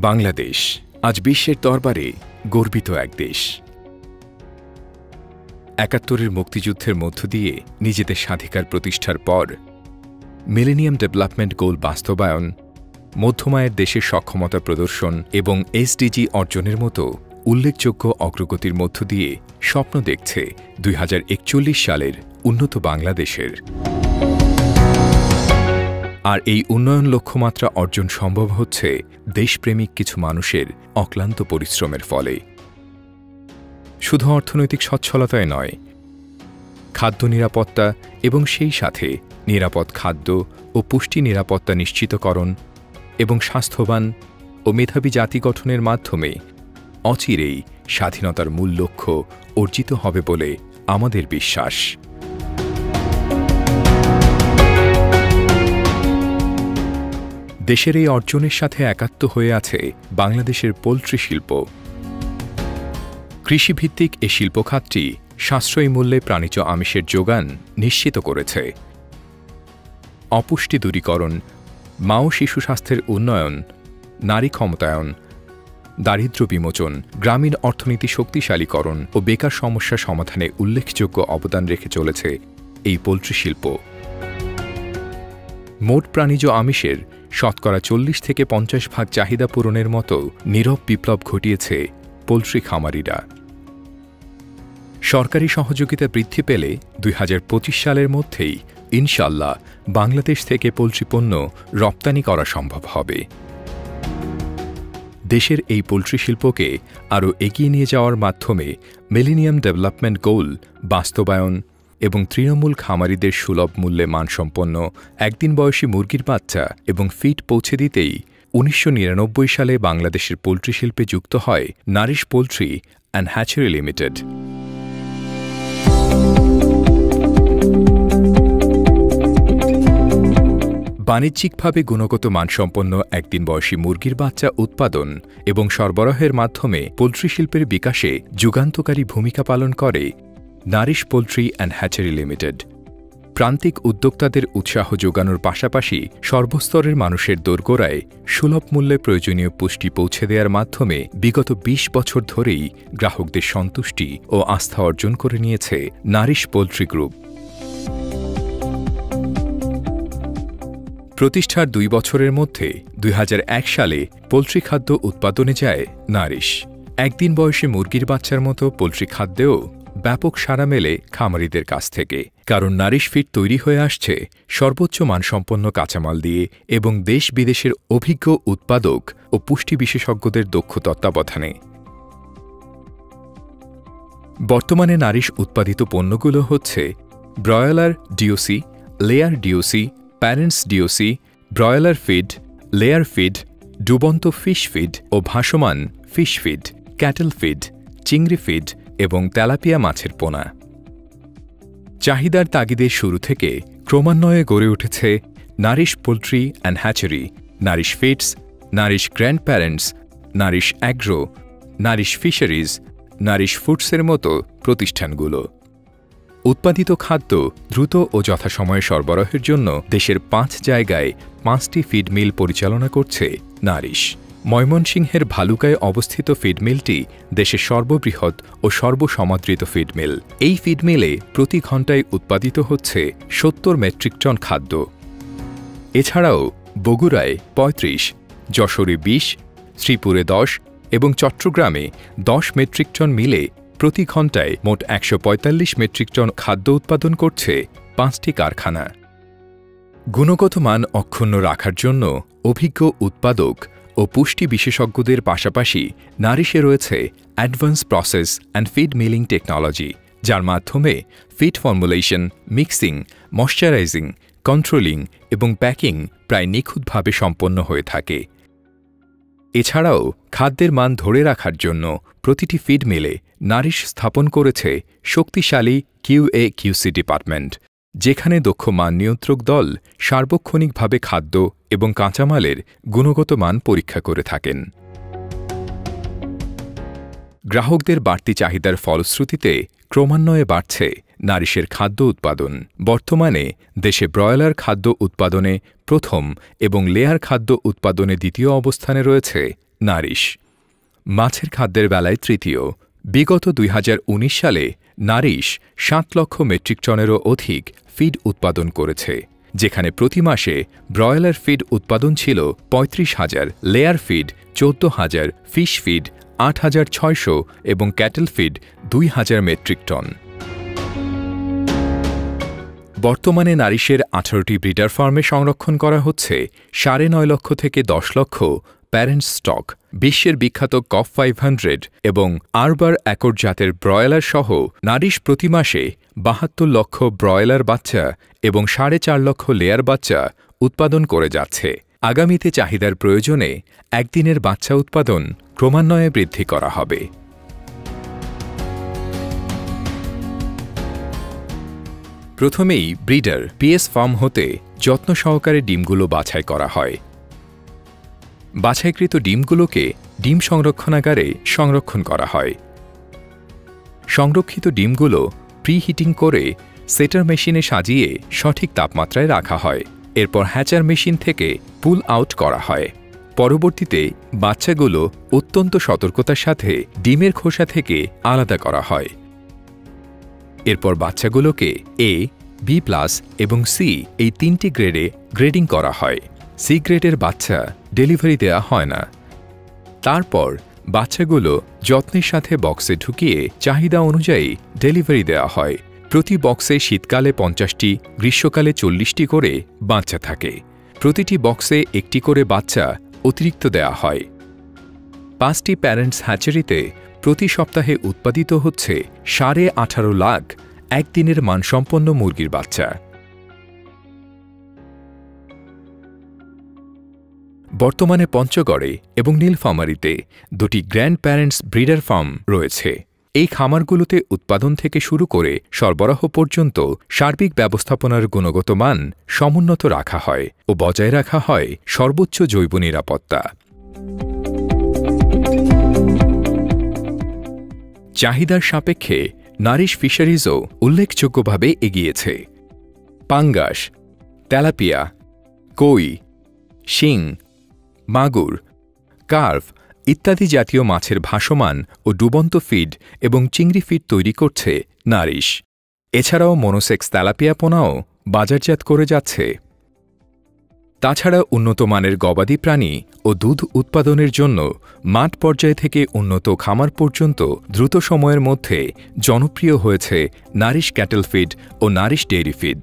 বাংলাদেশ আজ বিশ্বের দরবারে গর্বিত এক দেশ। ৭১-এর মুক্তিযুদ্ধের মধ্য দিয়ে নিজেদের স্বাধিকার প্রতিষ্ঠার পর মিলেনিয়াম ডেভেলপমেন্ট গোল বাস্তবায়ন, মধ্যমায়ের দেশের সক্ষমতা প্রদর্শন এবং এসডিজি অর্জনের মতো উল্লেখযোগ্য অগ্রগতির মধ্য দিয়ে স্বপ্ন দেখছে ২০৪১ সালের উন্নত বাংলাদেশের। আর এই উন্নয়ন লক্ষ্যমাত্রা অর্জন সম্ভব হচ্ছে দেশপ্রেমিক কিছু মানুষের অক্লান্ত পরিশ্রমের ফলে। শুধু অর্থনৈতিক সচ্ছলতায় নয়, খাদ্য নিরাপত্তা এবং সেই সাথে নিরাপদ খাদ্য ও পুষ্টি নিরাপত্তা নিশ্চিতকরণ এবং স্বাস্থ্যবান ও মেধাবী জাতি গঠনের মাধ্যমে অচিরেই স্বাধীনতার মূল লক্ষ্য অর্জিত হবে বলে আমাদের বিশ্বাস। দেশের এই অর্জনের সাথে একাত্ম হয়ে আছে বাংলাদেশের পোল্ট্রি শিল্প। কৃষিভিত্তিক এ শিল্পখাতটি সাশ্রয়ী মূল্যে প্রাণীজ আমিষের যোগান নিশ্চিত করেছে। অপুষ্টি দূরীকরণ, মা ও শিশু স্বাস্থ্যের উন্নয়ন, নারী ক্ষমতায়ন, দারিদ্র্য বিমোচন, গ্রামীণ অর্থনীতি শক্তিশালীকরণ ও বেকার সমস্যা সমাধানে উল্লেখযোগ্য অবদান রেখে চলেছে এই পোল্ট্রি শিল্প। মোট প্রাণীজ আমিষের শতকরা ৪০-৫০% চাহিদা পূরণের মতো নীরব বিপ্লব ঘটিয়েছে পোল্ট্রি খামারিরা। সরকারি সহযোগিতা বৃদ্ধি পেলে ২০২৫ সালের মধ্যেই ইনশাল্লাহ বাংলাদেশ থেকে পোল্ট্রি পণ্য রপ্তানি করা সম্ভব হবে। দেশের এই পোল্ট্রি শিল্পকে আরও এগিয়ে নিয়ে যাওয়ার মাধ্যমে মিলেনিয়াম ডেভেলপমেন্ট গোল বাস্তবায়ন এবং তৃণমূল খামারিদের সুলভ মূল্যে মানসম্পন্ন একদিন বয়সী মুরগির বাচ্চা এবং ফিড পৌঁছে দিতেই ১৯৯৯ সালে বাংলাদেশের পোল্ট্রি শিল্পে যুক্ত হয় Nourish Poultry and Hatchery Limited. বাণিজ্যিকভাবে গুণগত মানসম্পন্ন একদিন বয়সী মুরগির বাচ্চা উৎপাদন এবং সরবরাহের মাধ্যমে পোল্ট্রি শিল্পের বিকাশে যুগান্তকারী ভূমিকা পালন করে Nourish Poultry and Hatchery Limited. প্রান্তিক উদ্যোক্তাদের উৎসাহ যোগানোর পাশাপাশি সর্বস্তরের মানুষের দোরগোড়ায় সুলভ মূল্যে প্রয়োজনীয় পুষ্টি পৌঁছে দেওয়ার মাধ্যমে বিগত ২০ বছর ধরেই গ্রাহকদের সন্তুষ্টি ও আস্থা অর্জন করে নিয়েছে নারিশ পোল্ট্রি গ্রুপ। প্রতিষ্ঠার ২ বছরের মধ্যে ২০০১ সালে পোল্ট্রি খাদ্য উৎপাদনে যায় নারিশ। একদিন বয়সী মুরগির বাচ্চার মতো পোল্ট্রি খাদ্যেও ব্যাপক সাড়া মেলে খামারিদের কাছ থেকে, কারণ নারিশ ফিড তৈরি হয়ে আসছে সর্বোচ্চ মানসম্পন্ন কাঁচামাল দিয়ে এবং দেশ বিদেশের অভিজ্ঞ উৎপাদক ও পুষ্টি বিশেষজ্ঞদের দক্ষ তত্ত্বাবধানে। বর্তমানে নারিশ উৎপাদিত পণ্যগুলো হচ্ছে broiler DOC, layer DOC, parents DOC, broiler feed, layer feed, ডুবন্ত ফিশ ফিড ও ভাসমান ফিশ ফিড, ক্যাটেল ফিড, চিংড়ি ফিড এবং তেলাপিয়া মাছের পোনা। চাহিদার তাগিদের শুরু থেকে ক্রমান্বয়ে গড়ে উঠেছে Nourish Poultry and Hatchery, Nourish Feeds, Nourish Grand Parents, Nourish Agro, Nourish Fisheries, Nourish ফুডসের মতো প্রতিষ্ঠানগুলো। উৎপাদিত খাদ্য দ্রুত ও যথাসময়ে সরবরাহের জন্য দেশের ৫ জায়গায় ৫টি ফিড মিল পরিচালনা করছে নারিশ। ময়মনসিংহের ভালুকায় অবস্থিত ফিড মিলটি দেশের সর্ববৃহৎ ও সর্বসমাদৃত ফিড মিল। এই ফিড মিলে প্রতি ঘণ্টায় উৎপাদিত হচ্ছে ৭০ মেট্রিক টন খাদ্য। এছাড়াও বগুড়ায় ৩৫, যশোরে ২০, শ্রীপুরে ১০ এবং চট্টগ্রামে ১০ মেট্রিক টন মিলে প্রতি ঘণ্টায় মোট ১৪৫ মেট্রিক টন খাদ্য উৎপাদন করছে ৫টি কারখানা। গুণগত মান অক্ষুণ্ণ রাখার জন্য অভিজ্ঞ উৎপাদক ও পুষ্টি বিশেষজ্ঞদের পাশাপাশি নারিশে রয়েছে advance process and feed milling technology, যার মাধ্যমে feed formulation, mixing, moisturising, controlling এবং প্যাকিং প্রায় নিখুঁতভাবে সম্পন্ন হয়ে থাকে। এছাড়াও খাদ্যের মান ধরে রাখার জন্য প্রতিটি ফিড মিলে নারিশ স্থাপন করেছে শক্তিশালী QA/QC ডিপার্টমেন্ট, যেখানে দক্ষ মান নিয়ন্ত্রক দল সার্বক্ষণিকভাবে খাদ্য এবং কাঁচামালের গুণগত মান পরীক্ষা করে থাকেন। গ্রাহকদের বাড়তি চাহিদার ফলশ্রুতিতে ক্রমান্বয়ে বাড়ছে নারিশের খাদ্য উৎপাদন। বর্তমানে দেশে ব্রয়লার খাদ্য উৎপাদনে প্রথম এবং লেয়ার খাদ্য উৎপাদনে দ্বিতীয় অবস্থানে রয়েছে নারিশ। মাছের খাদ্যের বেলায় তৃতীয়। বিগত ২০১৯ সালে নারিশ ৭ লক্ষ মেট্রিক টনেরও অধিক ফিড উৎপাদন করেছে, যেখানে প্রতি মাসে ব্রয়লার ফিড উৎপাদন ছিল ৩৫,০০০, লেয়ার ফিড ১৪,০০০, ফিশ ফিড ৮,৬০০ এবং ক্যাটেল ফিড ২,০০০ মেট্রিক টন। বর্তমানে নারিশের ১৮টি ব্রিডার ফার্মে সংরক্ষণ করা হচ্ছে ৯.৫ লক্ষ থেকে ১০ লক্ষ প্যারেন্টস স্টক। বিশ্বের বিখ্যাত কফ 500 এবং আরবার অ্যাকর্ড জাতের ব্রয়লার সহ নারিশ প্রতি মাসে ৭২ লক্ষ ব্রয়লার বাচ্চা এবং ৪.৫ লক্ষ লেয়ার বাচ্চা উৎপাদন করে যাচ্ছে। আগামীতে চাহিদার প্রয়োজনে একদিনের বাচ্চা উৎপাদন ক্রমান্বয়ে বৃদ্ধি করা হবে। প্রথমেই ব্রিডার পিএস ফার্ম হতে যত্ন সহকারে ডিমগুলো বাছাই করা হয়। বাছাইকৃত ডিমগুলোকে ডিম সংরক্ষণাগারে সংরক্ষণ করা হয়। সংরক্ষিত ডিমগুলো প্রিহিটিং করে সেটার মেশিনে সাজিয়ে সঠিক তাপমাত্রায় রাখা হয়। এরপর হ্যাচার মেশিন থেকে পুল আউট করা হয়। পরবর্তীতে বাচ্চাগুলো অত্যন্ত সতর্কতার সাথে ডিমের খোসা থেকে আলাদা করা হয়। এরপর বাচ্চাগুলোকে এ, বি প্লাস এবং সি এই ৩টি গ্রেডে গ্রেডিং করা হয়। সি গ্রেডের বাচ্চা ডেলিভারি দেওয়া হয় না। তারপর বাচ্চাগুলো যত্নের সাথে বক্সে ঢুকিয়ে চাহিদা অনুযায়ী ডেলিভারি দেওয়া হয়। প্রতি বক্সে শীতকালে ৫০টি, গ্রীষ্মকালে ৪০টি করে বাচ্চা থাকে। প্রতিটি বক্সে একটি করে বাচ্চা অতিরিক্ত দেওয়া হয়। ৫টি প্যারেন্টস হ্যাচারিতে প্রতি সপ্তাহে উৎপাদিত হচ্ছে ১৮.৫ লাখ একদিনের মানসম্পন্ন মুরগির বাচ্চা। বর্তমানে পঞ্চগড়ে এবং নীলফামারীতে ২টি গ্র্যান্ড প্যারেন্টস ব্রিডার ফার্ম রয়েছে। এই খামারগুলোতে উৎপাদন থেকে শুরু করে সরবরাহ পর্যন্ত সার্বিক ব্যবস্থাপনার গুণগত মান সমুন্নত রাখা হয় ও বজায় রাখা হয় সর্বোচ্চ জৈব নিরাপত্তা। চাহিদার সাপেক্ষে নারিশ ফিশারিজও উল্লেখযোগ্যভাবে এগিয়েছে। পাঙ্গাস, তেলাপিয়া, কই, শিং, মাগুর, কার্ভ ইত্যাদি জাতীয় মাছের ভাসমান ও ডুবন্ত ফিড এবং চিংড়ি ফিড তৈরি করছে নারিশ। এছাড়াও মনোসেক্স তেলাপিয়া পোনাও বাজারজাত করে যাচ্ছে। তাছাড়া উন্নত মানের গবাদি প্রাণী ও দুধ উৎপাদনের জন্য মাঠ পর্যায় থেকে উন্নত খামার পর্যন্ত দ্রুত সময়ের মধ্যে জনপ্রিয় হয়েছে নারিশ ক্যাটেল ফিড ও নারিশ ডেইরি ফিড।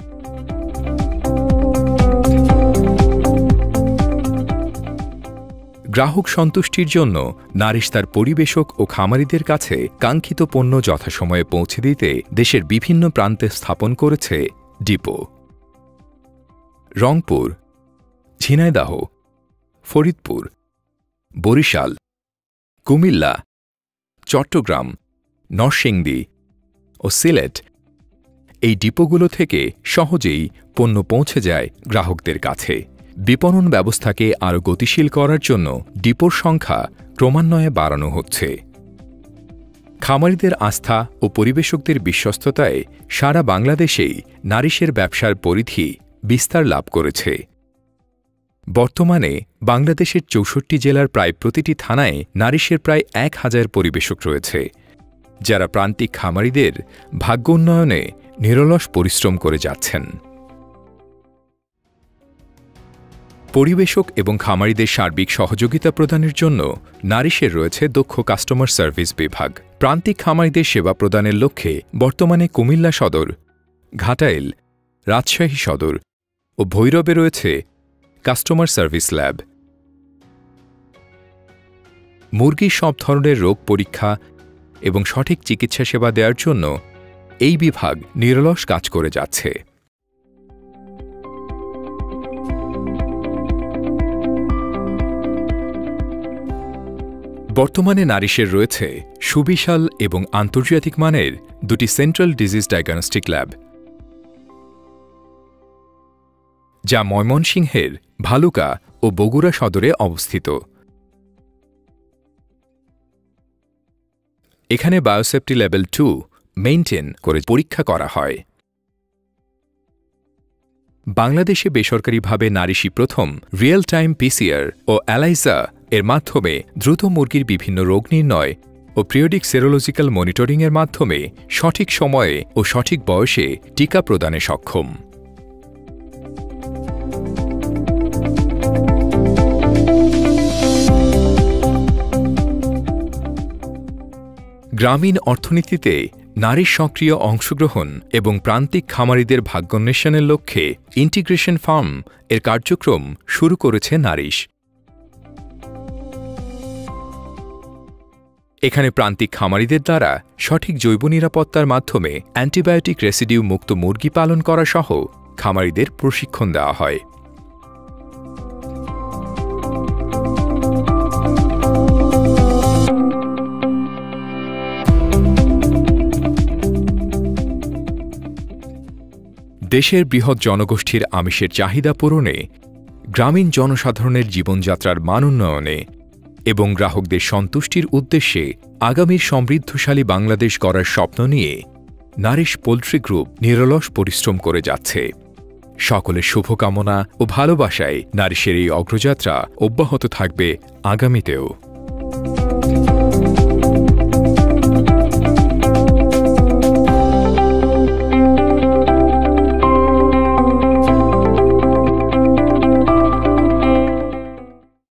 গ্রাহক সন্তুষ্টির জন্য নারিশ তার পরিবেশক ও খামারিদের কাছে কাঙ্ক্ষিত পণ্য যথাসময়ে পৌঁছে দিতে দেশের বিভিন্ন প্রান্তে স্থাপন করেছে ডিপো। রংপুর, ঝিনাইদহ, ফরিদপুর, বরিশাল, কুমিল্লা, চট্টগ্রাম, নরসিংদী ও সিলেট এই ডিপোগুলো থেকে সহজেই পণ্য পৌঁছে যায় গ্রাহকদের কাছে। বিপণন ব্যবস্থাকে আরও গতিশীল করার জন্য ডিপোর সংখ্যা ক্রমান্বয়ে বাড়ানো হচ্ছে। খামারিদের আস্থা ও পরিবেশকদের বিশ্বস্ততায় সারা বাংলাদেশেই নারিশের ব্যবসার পরিধি বিস্তার লাভ করেছে। বর্তমানে বাংলাদেশের ৬৪ জেলার প্রায় প্রতিটি থানায় নারিশের প্রায় ১,০০০ পরিবেশক রয়েছে, যারা প্রান্তিক খামারিদের ভাগ্য উন্নয়নে নিরলস পরিশ্রম করে যাচ্ছেন। পরিবেশক এবং খামারিদের সার্বিক সহযোগিতা প্রদানের জন্য নারিশের রয়েছে দক্ষ কাস্টমার সার্ভিস বিভাগ। প্রান্তিক খামারিদের সেবা প্রদানের লক্ষ্যে বর্তমানে কুমিল্লা সদর, ঘাটাইল, রাজশাহী সদর ও ভৈরবে রয়েছে কাস্টমার সার্ভিস ল্যাব। মুরগির সব ধরনের রোগ পরীক্ষা এবং সঠিক চিকিৎসা সেবা দেওয়ার জন্য এই বিভাগ নিরলস কাজ করে যাচ্ছে। বর্তমানে নারিশের রয়েছে সুবিশাল এবং আন্তর্জাতিক মানের ২টি সেন্ট্রাল ডিজিজ ডায়াগনস্টিক ল্যাব, যা ময়মনসিংহের ভালুকা ও বগুড়া সদরে অবস্থিত। এখানে বায়োসেফটি লেভেল 2 মেইনটেইন করে পরীক্ষা করা হয়। বাংলাদেশে বেসরকারিভাবে নারিশই প্রথম রিয়েল টাইম পিসিআর ও অ্যালাইজা এর মাধ্যমে দ্রুত মুরগির বিভিন্ন রোগ নির্ণয় ও পিরিয়ডিক সেরোলজিক্যাল মনিটরিংয়ের মাধ্যমে সঠিক সময়ে ও সঠিক বয়সে টিকা প্রদানে সক্ষম। গ্রামীণ অর্থনীতিতে নারীর সক্রিয় অংশগ্রহণ এবং প্রান্তিক খামারিদের ভাগ্যোন্বেষণের লক্ষ্যে ইন্টিগ্রেশন ফার্ম এর কার্যক্রম শুরু করেছে নারিশ। এখানে প্রান্তিক খামারিদের দ্বারা সঠিক জৈব নিরাপত্তার মাধ্যমে অ্যান্টিবায়োটিক রেসিডিউ মুক্ত মুরগি পালন করা সহ খামারিদের প্রশিক্ষণ দেওয়া হয়। দেশের বৃহৎ জনগোষ্ঠীর আমিষের চাহিদা পূরণে, গ্রামীণ জনসাধারণের জীবনযাত্রার মান উন্নয়নে এবং গ্রাহকদের সন্তুষ্টির উদ্দেশ্যে আগামীর সমৃদ্ধশালী বাংলাদেশ গড়ার স্বপ্ন নিয়ে নারিশ পোল্ট্রি গ্রুপ নিরলস পরিশ্রম করে যাচ্ছে। সকলের শুভকামনা ও ভালোবাসায় নারিশের এই অগ্রযাত্রা অব্যাহত থাকবে আগামীতেও।